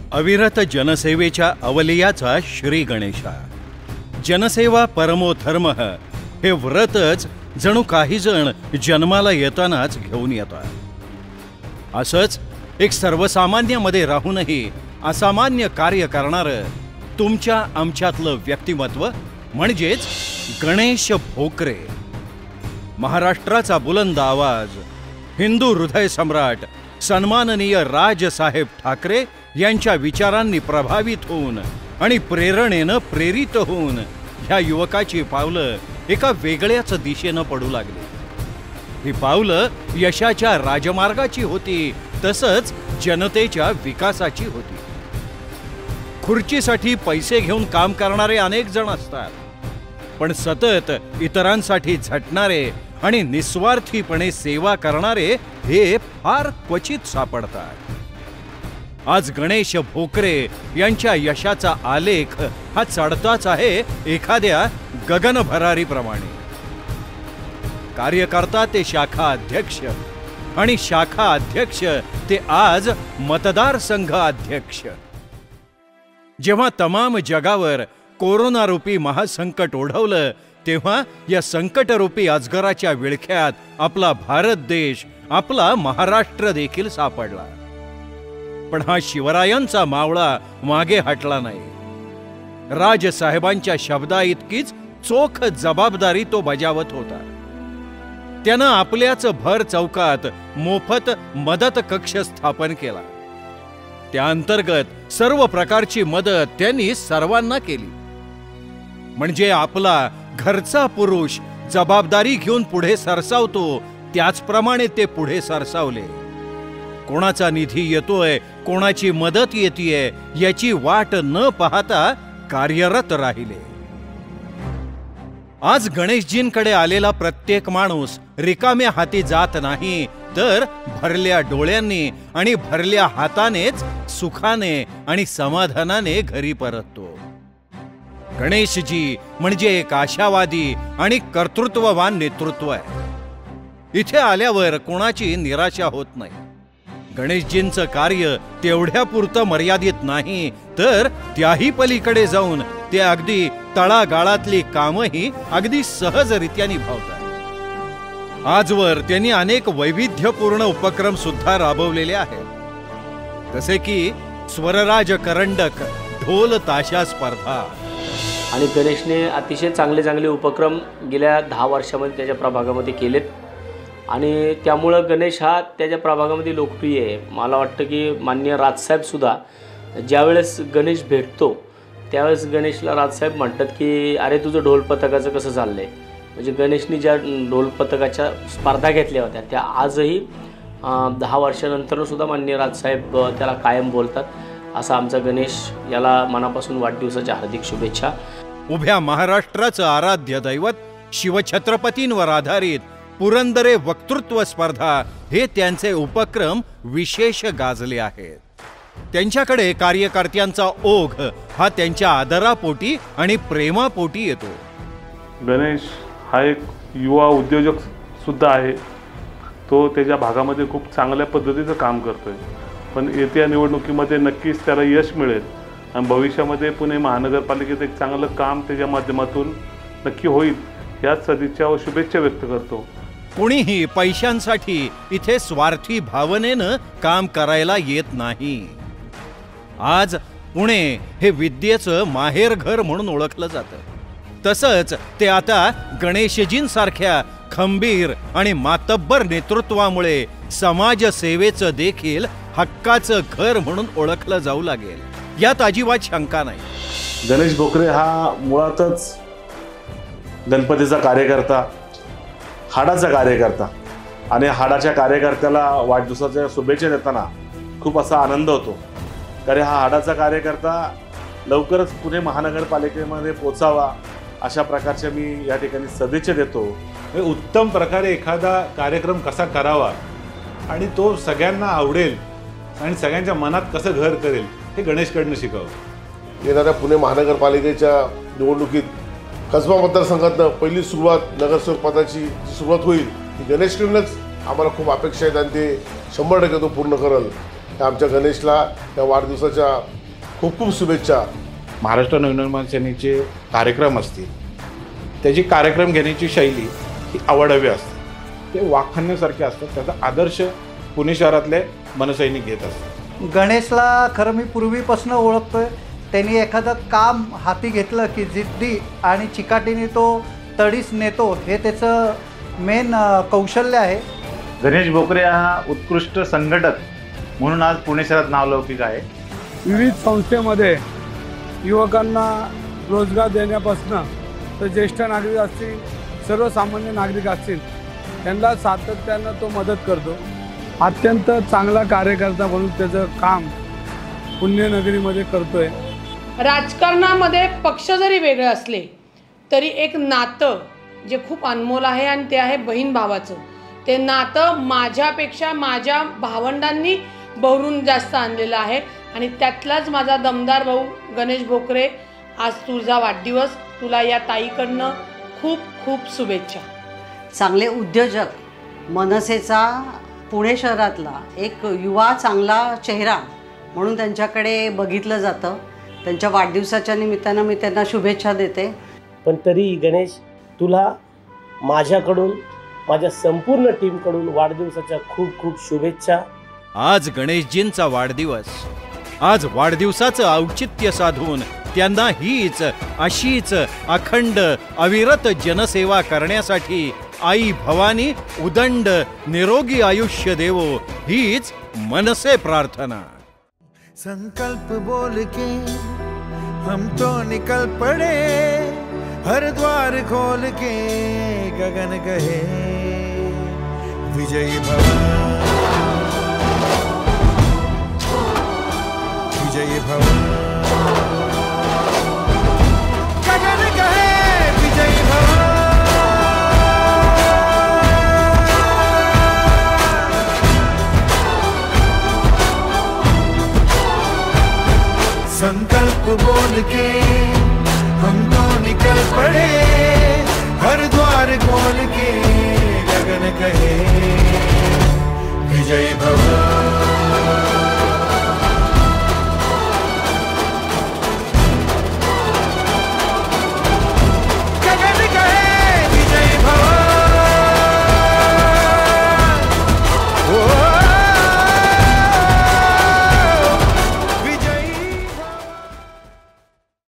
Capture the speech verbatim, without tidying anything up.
अविरत जनसेवेच्या अवलियाचा श्री गणेशा। जनसेवा परमो धर्म हे व्रतच जणू काही जण जन्माला येतानाच घेऊन येतात। असंच एक सर्वसामान्यामध्ये राहूनही असामान्य कार्य करणारं तुमच्या आमच्यातलं व्यक्तिमत्व म्हणजेच गणेश भोकरे। महाराष्ट्राचा बुलंद आवाज, हिंदू हृदय सम्राट सन्माननीय राजसाहेब ठाकरे यांच्या विचारांनी प्रभावित होऊन आणि प्रेरणेनं प्रेरित होऊन ह्या युवकाची पावलं एका वेगळ्याच दिशेनं पडू लागली। ही पावलं यशाच्या राजमार्गाची होती, तसंच जनतेच्या विकासाची होती। खुर्चीसाठी पैसे घेऊन काम करणारे अनेक जण असतात, पण सतत इतरांसाठी झटणारे आणि निस्वार्थीपणे सेवा करणारे हे फार क्वचित सापडतात। आज गणेश भोकरे यांच्या यशाचा आलेख हा चढताच आहे एखाद्या गगनभरारीप्रमाणे। कार्यकर्ता ते शाखा अध्यक्ष आणि शाखा अध्यक्ष ते आज मतदार संघ अध्यक्ष। जेव्हा तमाम जगावर कोरोना रूपी महासंकट ओढवलं, तेव्हा या संकटरूपी अजगराच्या विळख्यात आपला भारत देश, आपला महाराष्ट्र देखील सापडला। पण हा शिवरायांचा मावळा मागे हटला नाही। राजसाहेबांच्या शब्दा इतकीच चोख जबाबदारी तो बजावत होता। त्यानं आपल्याच भर चौकात मोफत मदत कक्ष स्थापन केला। त्या अंतर्गत सर्व प्रकारची मदत त्यांनी सर्वांना केली। म्हणजे आपला घरचा पुरुष जबाबदारी घेऊन पुढे सरसावतो, त्याचप्रमाणे ते पुढे सरसावले। कोणाचा निधी येतोय, कोणाची मदत येतीये याची वाट न पाहता कार्यरत राहिले। आज गणेशजींकडे आलेला प्रत्येक माणूस रिकाम्या हाती जात नाही, तर भरल्या डोळ्यांनी आणि भरल्या हातानेच सुखाने आणि समाधानाने घरी परततो। गणेशजी म्हणजे एक आशावादी आणि कर्तृत्ववान नेतृत्व आहे। इथे आल्यावर कोणाची निराशा होत नाही। गणेशजींचं कार्य तेवढ्यापुरतं मर्यादित नाही, तर त्याही पलीकडे जाऊन ते अगदी तळागाळातली कामही अगदी सहजरित्या निभावतात। आजवर त्यांनी अनेक वैविध्यपूर्ण उपक्रम सुद्धा राबवलेले आहेत, जसे की स्वरराज करंडक ढोल ताशा स्पर्धा। आणि गणेशने अतिशय चांगले चांगले उपक्रम गेल्या दहा वर्षामध्ये त्याच्या प्रभागामध्ये केलेत आणि त्यामुळं गणेश हा त्याच्या प्रभागामध्ये लोकप्रिय आहे। मला वाटतं की माननीय राजसाहेबसुद्धा ज्यावेळेस गणेश भेटतो त्यावेळेस गणेशला राजसाहेब म्हणतात की अरे तुझं ढोल पथकाचं कसं चाललं आहे। म्हणजे गणेशने ज्या ढोल पथकाच्या स्पर्धा घेतल्या होत्या त्या आजही दहा वर्षानंतरसुद्धा माननीय राजसाहेब त्याला कायम बोलतात। असा आमचा गणेश याला मनापासून वाढदिवसाच्या हार्दिक शुभेच्छा। उभ्या महाराष्ट्राचं आराध्य दैवत शिवछत्रपतींवर आधारित पुरंदरे वक्तृत्व स्पर्धा हे त्यांचे उपक्रम विशेष गाजले आहेत। त्यांच्याकडे कार्यकर्त्यांचा ओघ हा त्यांच्या आदरापोटी आणि प्रेमापोटी येतो। गणेश हा एक युवा उद्योजक सुद्धा आहे। तो त्याच्या भागामध्ये खूप चांगल्या पद्धतीचं काम करतोय, पण येत्या निवडणुकीमध्ये नक्कीच त्याला यश मिळेल आणि भविष्यामध्ये पुणे महानगरपालिकेत एक चांगलं काम त्याच्या माध्यमातून नक्की होईल याच सदिच्छा व शुभेच्छा व्यक्त करतो। कुणीही पैशांसाठी इथे स्वार्थी भावनेनं काम करायला येत नाही। आज पुणे हे विद्येचं माहेरघर म्हणून ओळखलं जातं, तसंच ते आता गणेशजींसारख्या खंबीर आणि मातब्बर नेतृत्वामुळे समाजसेवेचं देखील हक्काचं घर म्हणून ओळखलं जाऊ लागेल, यात अजिबात शंका नाही। गणेश भोकरे हा मुळातच गणपतीचा कार्यकर्ता, हाडाचा कार्यकर्ता आणि हाडाच्या कार्यकर्त्याला वाढदिवसाच्या शुभेच्छा देताना खूप असा आनंद होतो, कारण हा हाडाचा कार्यकर्ता लवकरच पुणे महानगरपालिकेमध्ये पोचावा अशा प्रकारच्या मी या ठिकाणी सदिच्छा देतो। उत्तम प्रकारे एखादा कार्यक्रम कसा करावा आणि तो सगळ्यांना आवडेल आणि सगळ्यांच्या मनात कसं घर करेल हे गणेशकडनं शिकावं। येणाऱ्या पुणे महानगरपालिकेच्या निवडणुकीत कसबा मतदारसंघातनं पहिली सुरुवात नगरसेवक पदाची जी सुरुवात होईल ती गणेशकडूनच आम्हाला खूप अपेक्षा आहेत आणि ते शंभर टक्के तो पूर्ण करेल। आमच्या गणेशला या वाढदिवसाच्या खूप खूप शुभेच्छा. महाराष्ट्र नवनिर्माण सेनेचे कार्यक्रम असतील, त्याची कार्यक्रम घेण्याची शैली ही आवडावी असते, ते वाखाणण्यासारखे असतात. त्याचा आदर्श पुणे शहरातले मनसैनिक घेत असतात. गणेशला खरं मी पूर्वीपासून ओळखतोय. त्यांनी एखादं काम हाती घेतलं की जिद्दी आणि चिकाटीने तो तडीस नेतो, हे त्याचं मेन कौशल्य आहे. गणेश बोकरे हा उत्कृष्ट संघटक म्हणून आज पुणे शहरात नावलौकिक आहे. विविध संस्थेमध्ये युवकांना रोजगार देण्यापासून तर ज्येष्ठ नागरिक असतील, सर्वसामान्य नागरिक असतील, त्यांना सातत्यानं तो मदत करतो. अत्यंत चांगला कार्यकर्ता म्हणून त्याचं काम पुण्यनगरीमध्ये करतोय. राजकारणामध्ये पक्ष जरी वेगळे असले तरी एक नातं जे खूप अनमोल आहे आणि ते आहे बहीण भावाचं. ते नातं माझ्यापेक्षा माझ्या भावंडांनी बहरून जास्त आणलेलं आहे आणि त्यातलाच माझा दमदार भाऊ गणेश बोकरे. आज तुझा वाढदिवस, तुला या ताईकडनं खूप खूप शुभेच्छा. चांगले उद्योजक, मनसेचा पुणे शहरातला एक युवा चांगला चेहरा म्हणून त्यांच्याकडे बघितलं जातं. त्यांच्या वाढदिवसाच्या निमित्तानं मी त्यांना शुभेच्छा देते. पण तरी गणेश, तुला माझ्याकडून, माझ्या संपूर्ण टीमकडून वाढदिवसाच्या खूप खूप शुभेच्छा. आज गणेशजींचा वाढदिवस. आज वाढदिवसाचं औचित्य साधून त्यांना हीच अशीच अखंड अविरत जनसेवा करण्यासाठी आई भवानी उदंड निरोगी आयुष्य देवो, हीच मनसे प्रार्थना. संकल्प बोल के हम तो निकल पड़े, हर द्वार खोल के गगन कहे विजयी भव, विजयी भव, गगन कहे विजयी भव. संकल्प बोल के हम तो निकल पड़े, हर द्वार खोल के गगन कहे विजयी भव.